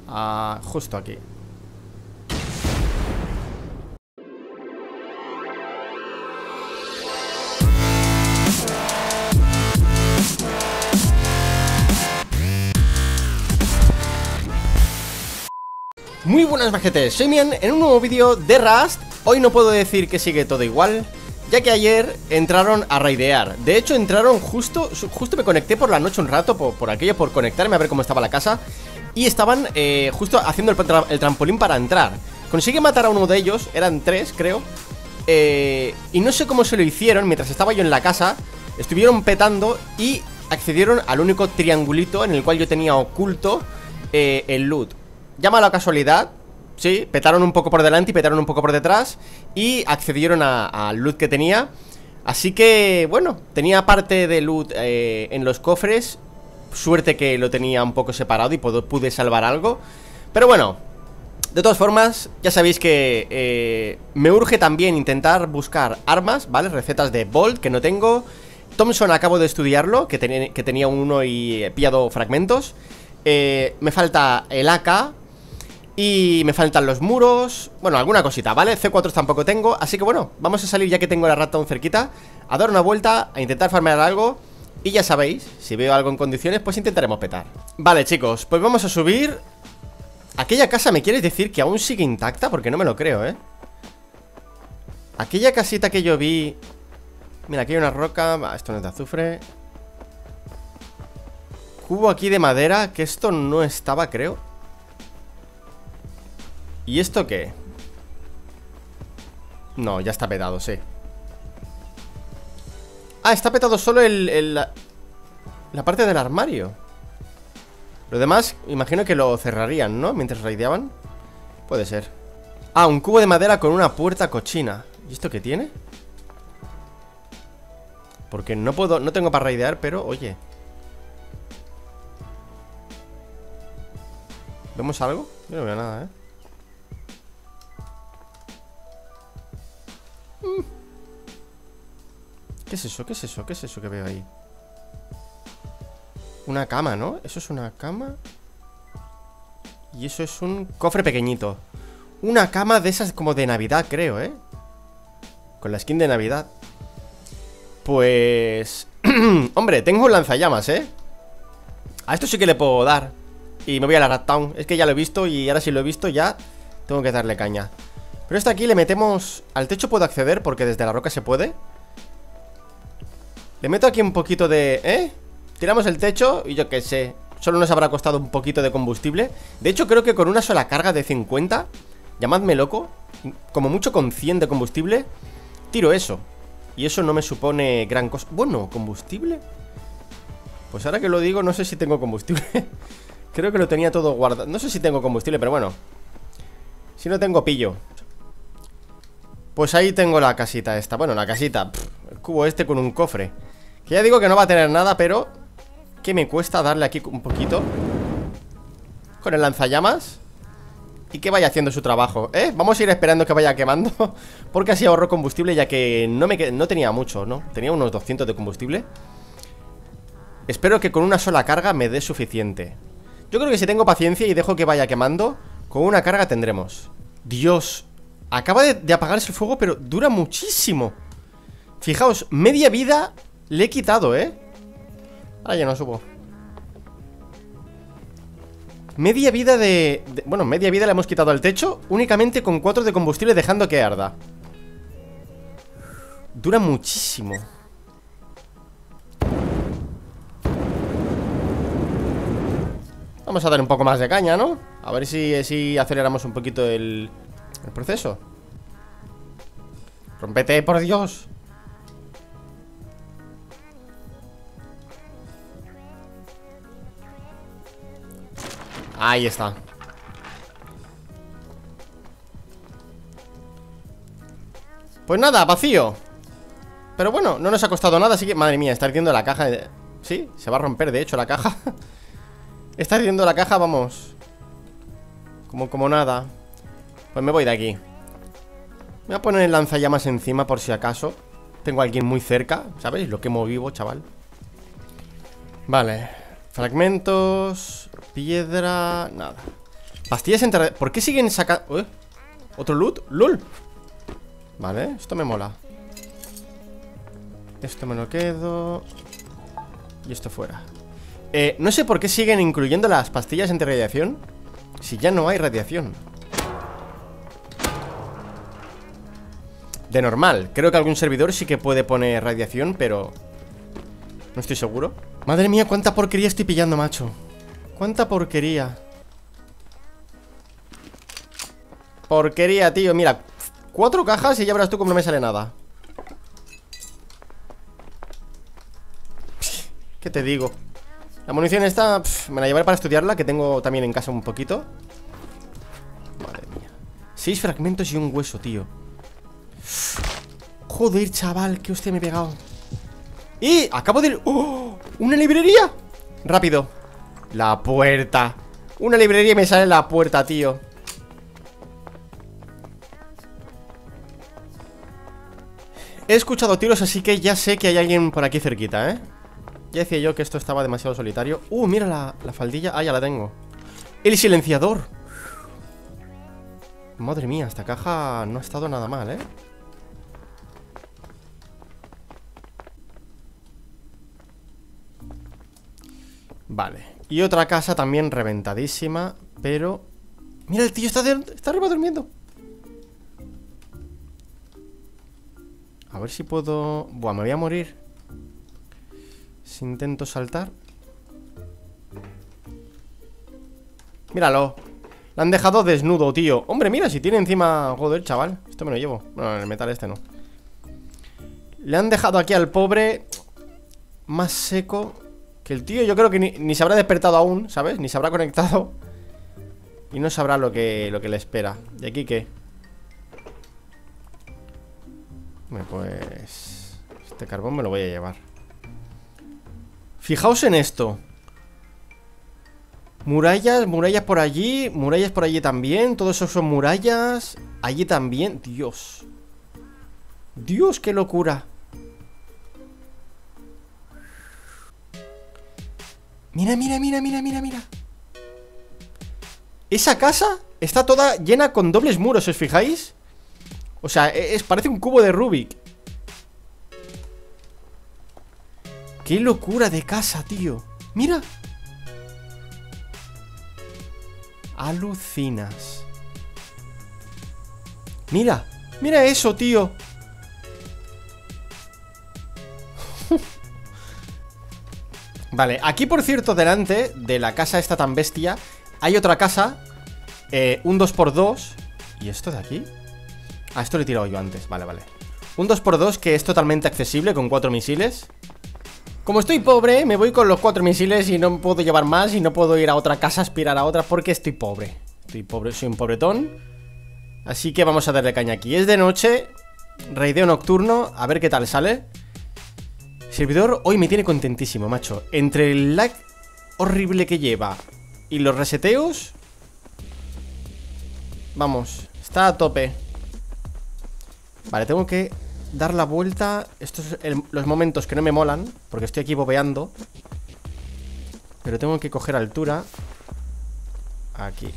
justo aquí. Muy buenas majetes, soy Mian en un nuevo vídeo de Rust. Hoy no puedo decir que sigue todo igual, ya que ayer entraron a raidear. De hecho entraron justo me conecté por la noche un rato, por conectarme a ver cómo estaba la casa. Y estaban justo haciendo el trampolín para entrar. Conseguí matar a uno de ellos, eran 3 creo. Y no sé cómo se lo hicieron, mientras estaba yo en la casa. Estuvieron petando y accedieron al único triangulito en el cual yo tenía oculto el loot. Llama la casualidad, sí, petaron un poco por delante y petaron un poco por detrás y accedieron al loot que tenía. Así que, bueno, tenía parte de loot en los cofres. Suerte que lo tenía un poco separado y pude salvar algo. Pero bueno, de todas formas, ya sabéis que me urge también intentar buscar armas, ¿vale? Recetas de Bolt, que no tengo. Thompson acabo de estudiarlo, que tenía uno y he pillado fragmentos. Me falta el AK. Y me faltan los muros. Bueno, alguna cosita, ¿vale? C4 tampoco tengo. Así que bueno, vamos a salir ya que tengo la Rat Town cerquita, a dar una vuelta, a intentar farmear algo. Y ya sabéis, si veo algo en condiciones, pues intentaremos petar. Vale, chicos, pues vamos a subir. Aquella casa, ¿me quieres decir que aún sigue intacta? Porque no me lo creo, ¿eh? Aquella casita que yo vi. Mira, aquí hay una roca. Esto no es de azufre. Cubo aquí de madera, que esto no estaba, creo. ¿Y esto qué? No, ya está petado, sí. Ah, está petado solo la parte del armario. Lo demás, imagino que lo cerrarían, ¿no? Mientras raideaban. Puede ser. Ah, un cubo de madera con una puerta cochina. ¿Y esto qué tiene? Porque no tengo para raidear, pero, oye. ¿Vemos algo? Yo no veo nada, ¿eh? ¿Qué es eso? ¿Qué es eso? ¿Qué es eso que veo ahí? Una cama, ¿no? Eso es una cama. Y eso es un cofre pequeñito. Una cama de esas como de Navidad, creo, ¿eh? Con la skin de Navidad. Pues... Hombre, tengo un lanzallamas, ¿eh? A esto sí que le puedo dar. Y me voy a la Rat Town. Es que ya lo he visto y ahora si lo he visto ya tengo que darle caña. Pero esto aquí le metemos... Al techo puedo acceder porque desde la roca se puede. Le meto aquí un poquito de... Tiramos el techo y yo qué sé. Solo nos habrá costado un poquito de combustible. De hecho creo que con una sola carga de 50, llamadme loco, como mucho con 100 de combustible, tiro eso. Y eso no me supone gran cosa. Bueno, ¿combustible? Pues ahora que lo digo no sé si tengo combustible. Creo que lo tenía todo guardado. No sé si tengo combustible, pero bueno. Si no tengo, pillo. Pues ahí tengo la casita esta. Bueno, la casita, el cubo este con un cofre. Que ya digo que no va a tener nada, pero que me cuesta darle aquí un poquito con el lanzallamas y que vaya haciendo su trabajo, ¿eh? Vamos a ir esperando que vaya quemando, porque así ahorro combustible, ya que no tenía mucho, ¿no? Tenía unos 200 de combustible. Espero que con una sola carga me dé suficiente. Yo creo que si tengo paciencia y dejo que vaya quemando, con una carga tendremos. Dios, acaba de apagarse el fuego, pero dura muchísimo. Fijaos, media vida le he quitado, ¿eh? Ahora ya no subo. Media vida bueno, media vida le hemos quitado al techo, únicamente con 4 de combustible, dejando que arda. Dura muchísimo. Vamos a dar un poco más de caña, ¿no? A ver si aceleramos un poquito el proceso. Rompete, por Dios. Ahí está. Pues nada, vacío. Pero bueno, no nos ha costado nada, así que... Madre mía, está ardiendo la caja. Sí, se va a romper, de hecho, la caja. Está ardiendo la caja, vamos. Como nada. Pues me voy de aquí. Me voy a poner el lanzallamas encima por si acaso tengo a alguien muy cerca, ¿sabéis? Lo quemo vivo, chaval. Vale. Fragmentos. Piedra. Nada. Pastillas entre... ¿Por qué siguen sacando...? ¿Otro loot? ¡Lol! Vale, esto me mola. Esto me lo quedo. Y esto fuera. No sé por qué siguen incluyendo las pastillas antirradiación si ya no hay radiación. De normal, creo que algún servidor sí que puede poner radiación, pero no estoy seguro. Madre mía, cuánta porquería estoy pillando, macho. Cuánta porquería. Porquería, tío, mira. 4 cajas y ya verás tú cómo no me sale nada. ¿Qué te digo? La munición esta, me la llevaré para estudiarla, que tengo también en casa un poquito. Madre mía. 6 fragmentos y un hueso, tío. Joder, chaval, que hostia me he pegado. Y acabo de... ¡Oh! ¡Una librería! Rápido. La puerta. Una librería y me sale la puerta, tío. He escuchado tiros, así que ya sé que hay alguien por aquí cerquita, ¿eh? Ya decía yo que esto estaba demasiado solitario. Mira la faldilla. Ah, ya la tengo. El silenciador. Madre mía, esta caja no ha estado nada mal, ¿eh? Vale. Y otra casa también reventadísima, pero... Mira, el tío está arriba durmiendo. A ver si puedo... Buah, me voy a morir si intento saltar. Míralo. Le han dejado desnudo, tío. Hombre, mira, si tiene encima... Joder, chaval. Esto me lo llevo. No, el metal este no. Le han dejado aquí al pobre más seco que el tío. Yo creo que ni se habrá despertado aún, ¿sabes? Ni se habrá conectado. Y no sabrá lo que le espera. ¿Y aquí qué? Bueno, pues... Este carbón me lo voy a llevar. Fijaos en esto. Murallas por allí. Murallas por allí también. Todo eso son murallas. Allí también. Dios. Dios, qué locura. Mira, mira, mira, mira, mira, mira. Esa casa está toda llena con dobles muros, ¿os fijáis? O sea, parece un cubo de Rubik. ¡Qué locura de casa, tío! ¡Mira! Alucinas. Mira, mira eso, tío. Vale, aquí por cierto, delante de la casa esta tan bestia, hay otra casa, un 2x2. ¿Y esto de aquí? Ah, esto lo he tirado yo antes, vale, vale. Un 2x2 que es totalmente accesible con 4 misiles. Como estoy pobre, me voy con los 4 misiles y no puedo llevar más. Y no puedo ir a otra casa, aspirar a otra, porque estoy pobre. Estoy pobre, soy un pobretón. Así que vamos a darle caña aquí. Es de noche, raideo nocturno, a ver qué tal sale. Servidor hoy me tiene contentísimo, macho. Entre el lag horrible que lleva y los reseteos, vamos, está a tope. Vale, tengo que dar la vuelta. Estos son los momentos que no me molan, porque estoy aquí bobeando. Pero tengo que coger altura. Aquí.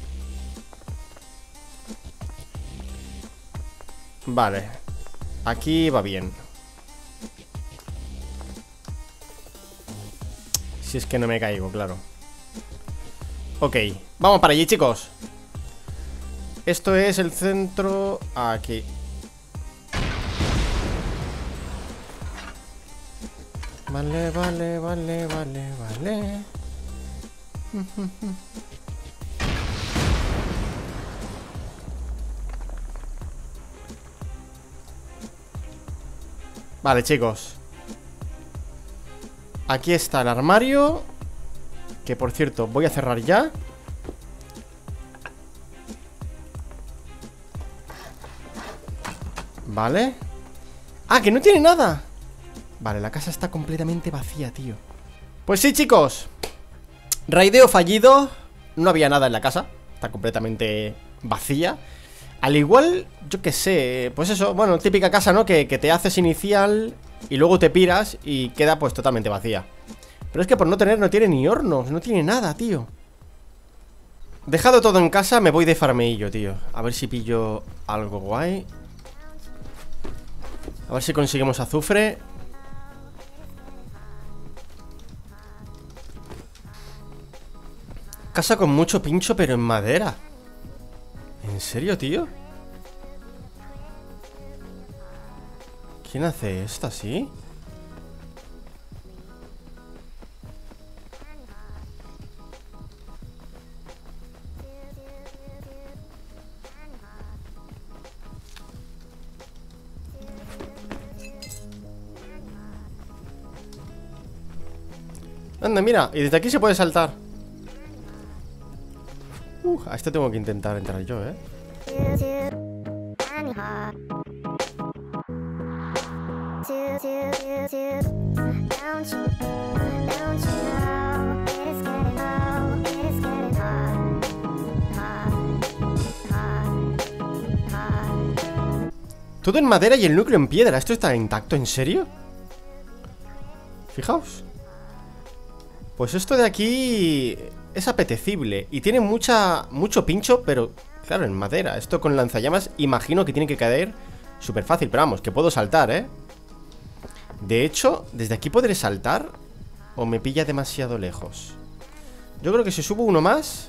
Vale. Aquí va bien. Si es que no me caigo, claro. Ok, vamos para allí, chicos. Esto es el centro. Aquí. Vale, vale, vale, vale, vale. Vale, chicos. Aquí está el armario, que por cierto voy a cerrar ya. Vale. Ah, que no tiene nada. Vale, la casa está completamente vacía, tío. Pues sí, chicos. Raideo fallido. No había nada en la casa. Está completamente vacía. Al igual, yo qué sé, pues eso, bueno, típica casa, ¿no? Que te haces inicial y luego te piras y queda pues totalmente vacía. Pero es que por no tiene ni hornos, no tiene nada, tío. Dejado todo en casa, me voy de farmeillo, tío. A ver si pillo algo guay. A ver si conseguimos azufre. Casa con mucho pincho, pero en madera. ¿En serio, tío? ¿Quién hace esto así? Anda, mira, y desde aquí se puede saltar. A este tengo que intentar entrar yo, ¿eh? Todo en madera y el núcleo en piedra. ¿Esto está intacto? ¿En serio? Fijaos. Pues esto de aquí es apetecible. Y tiene mucho pincho, pero claro, en madera. Esto con lanzallamas imagino que tiene que caer súper fácil. Pero vamos, que puedo saltar, ¿eh? De hecho, ¿desde aquí podré saltar? ¿O me pilla demasiado lejos? Yo creo que si subo uno más...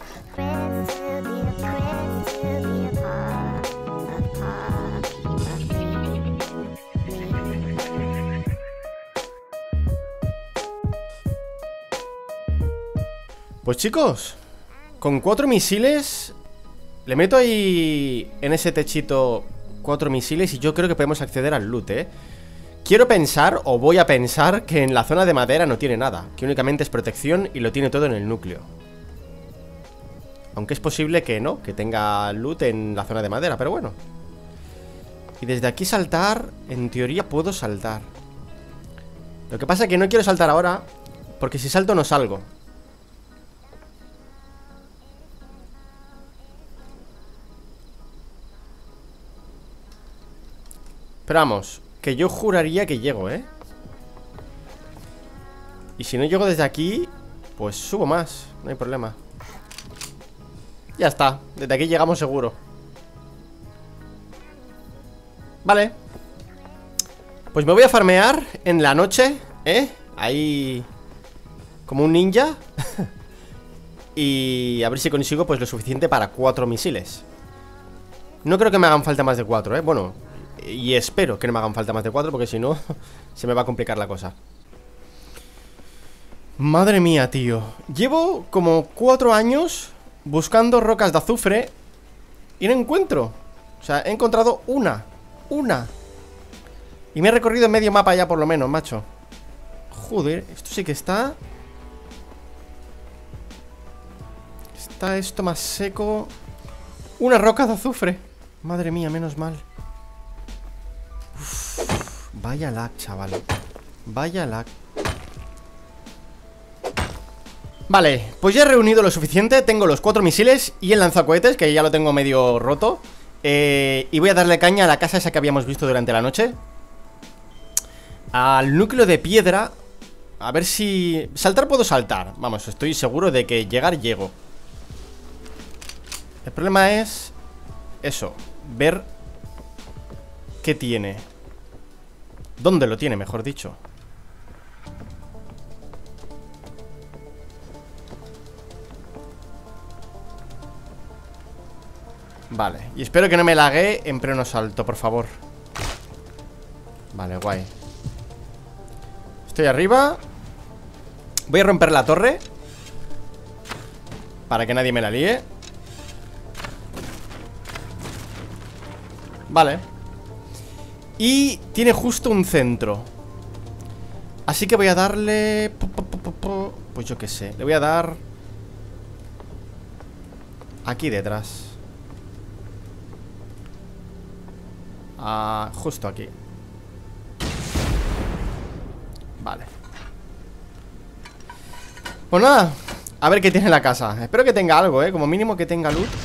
Pues chicos, con 4 misiles le meto ahí en ese techito 4 misiles y yo creo que podemos acceder al loot, ¿eh? Quiero pensar, o voy a pensar, que en la zona de madera no tiene nada, que únicamente es protección y lo tiene todo en el núcleo. Aunque es posible que no, que tenga loot en la zona de madera, pero bueno. Y desde aquí saltar, en teoría puedo saltar. Lo que pasa es que no quiero saltar ahora, porque si salto no salgo. Pero vamos, que yo juraría que llego, ¿eh? Y si no llego desde aquí, pues subo más, no hay problema. Ya está, desde aquí llegamos seguro. Vale. Pues me voy a farmear en la noche, ¿eh? Ahí como un ninja. Y a ver si consigo pues lo suficiente para 4 misiles. No creo que me hagan falta más de 4, ¿eh? Bueno, y espero que no me hagan falta más de 4, porque si no se me va a complicar la cosa. Madre mía, tío. Llevo como 4 años buscando rocas de azufre y no encuentro. O sea, he encontrado una. Y me he recorrido medio mapa ya por lo menos, macho. Joder, esto sí que está... Está esto más seco. Una roca de azufre. Madre mía, menos mal. Uf, vaya lag, chaval. Vaya lag. Vale, pues ya he reunido lo suficiente. Tengo los 4 misiles y el lanzacohetes, que ya lo tengo medio roto. Y voy a darle caña a la casa esa que habíamos visto durante la noche. Al núcleo de piedra. A ver si... Saltar puedo saltar. Vamos, estoy seguro de que llegar llego. El problema es... Eso, ver qué tiene. ¿Dónde lo tiene, mejor dicho? Vale, y espero que no me lague en pleno salto, por favor. Vale, guay. Estoy arriba. Voy a romper la torre para que nadie me la líe. Vale. Y tiene justo un centro. Así que voy a darle... Pues yo qué sé, le voy a dar... Aquí detrás. Justo aquí. Vale. Pues nada, a ver qué tiene la casa. Espero que tenga algo, como mínimo que tenga loot.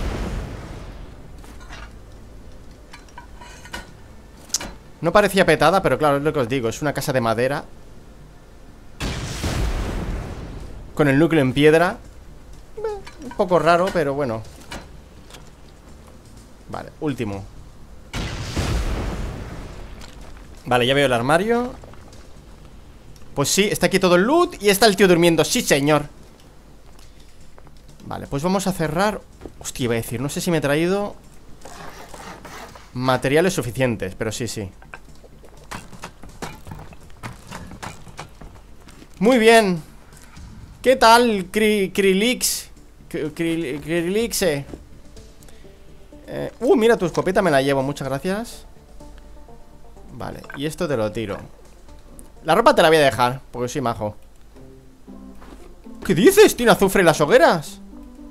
No parecía petada, pero claro, es lo que os digo. Es una casa de madera con el núcleo en piedra. Un poco raro, pero bueno. Vale, último. Vale, ya veo el armario. Pues sí, está aquí todo el loot y está el tío durmiendo, sí señor. Vale, pues vamos a cerrar. Hostia, iba a decir, no sé si me he traído materiales suficientes, pero sí, sí. Muy bien. ¿Qué tal, Krilix? Krilixe. Mira, tu escopeta me la llevo, muchas gracias. Vale, y esto te lo tiro. La ropa te la voy a dejar, porque soy majo. ¿Qué dices? ¿Tiene azufre en las hogueras?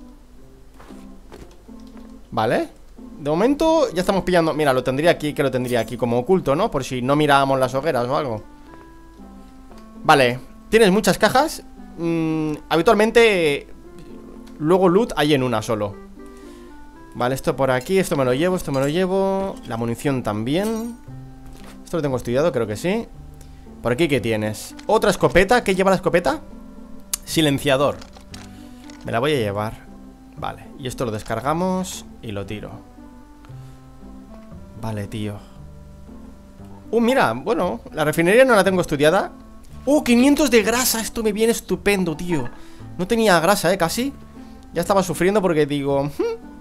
Vale. De momento ya estamos pillando. Mira, lo tendría aquí, que lo tendría aquí como oculto, ¿no? Por si no mirábamos las hogueras o algo. Vale, tienes muchas cajas. Habitualmente luego loot hay en una solo. Vale, esto por aquí, esto me lo llevo, esto me lo llevo. La munición también. Esto lo tengo estudiado, creo que sí. Por aquí, ¿qué tienes? Otra escopeta, ¿qué lleva la escopeta? Silenciador. Me la voy a llevar. Vale, y esto lo descargamos y lo tiro. Vale, tío. Mira, bueno, la refinería no la tengo estudiada. 500 de grasa, esto me viene estupendo, tío. No tenía grasa, casi. Ya estaba sufriendo porque digo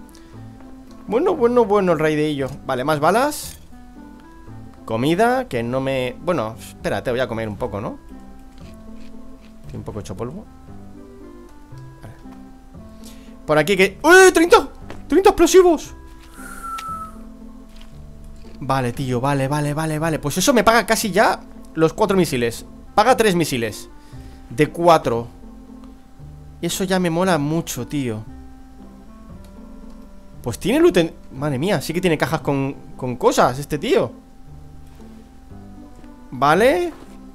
Bueno, el rey de ello. Vale, más balas. Comida, que no me... Bueno, espérate, voy a comer un poco, ¿no? Estoy un poco hecho polvo. Vale. Por aquí que... ¡Eh! ¡30! ¡30 explosivos! Vale, tío, vale. Pues eso me paga casi ya los 4 misiles. Paga 3 misiles de 4. Y eso ya me mola mucho, tío. Pues tiene loot en... Madre mía, sí que tiene cajas con cosas este tío. Vale.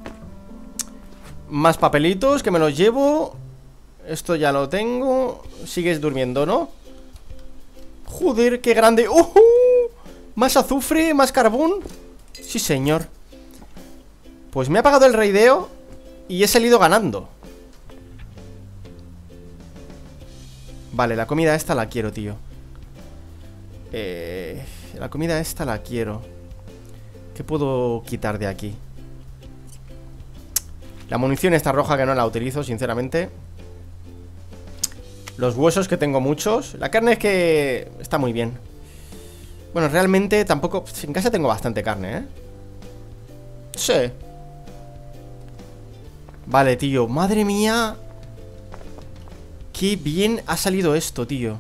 Más papelitos que me los llevo. Esto ya lo tengo. Sigues durmiendo, ¿no? Joder, qué grande. Más azufre, más carbón. Sí, señor. Pues me ha pagado el raideo y he salido ganando. Vale, la comida esta la quiero, tío. La comida esta la quiero. ¿Qué puedo quitar de aquí? La munición esta roja que no la utilizo, sinceramente. Los huesos que tengo muchos. La carne es que está muy bien. Bueno, realmente tampoco... En casa tengo bastante carne, ¿eh? Sí. Vale, tío, madre mía. Qué bien ha salido esto, tío.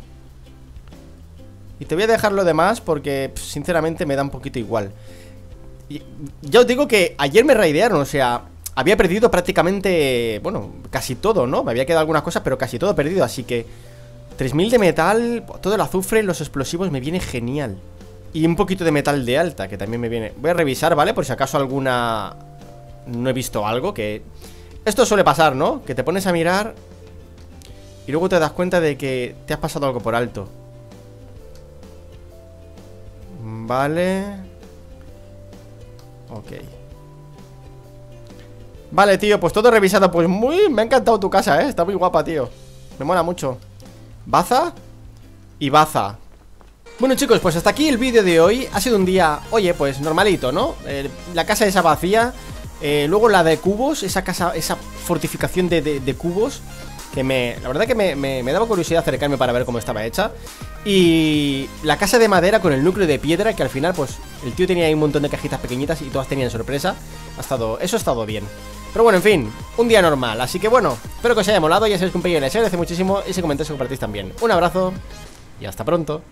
Y te voy a dejar lo demás porque, sinceramente, me da un poquito igual. Y ya os digo que ayer me raidearon, o sea, había perdido prácticamente, bueno, casi todo, ¿no? Me había quedado algunas cosas, pero casi todo perdido, así que 3000 de metal, todo el azufre, los explosivos me viene genial. Y un poquito de metal de alta, que también me viene. Voy a revisar, ¿vale? Por si acaso alguna... No he visto algo que... Esto suele pasar, ¿no? Que te pones a mirar y luego te das cuenta de que te has pasado algo por alto. Vale. Ok. Vale, tío, pues todo revisado. Pues me ha encantado tu casa, está muy guapa, tío. Me mola mucho. Baza y baza. Bueno, chicos, pues hasta aquí el vídeo de hoy. Ha sido un día, oye, pues normalito, ¿no? La casa esa vacía. Luego la de cubos, esa casa, esa fortificación de cubos. Que la verdad que me daba curiosidad acercarme para ver cómo estaba hecha. Y la casa de madera con el núcleo de piedra, que al final, pues, el tío tenía ahí un montón de cajitas pequeñitas y todas tenían sorpresa. Eso ha estado bien. Pero bueno, en fin, un día normal. Así que bueno, espero que os haya molado. Ya sabéis que un pequeño les agradece muchísimo. Y si comentáis y compartís también. Un abrazo y hasta pronto.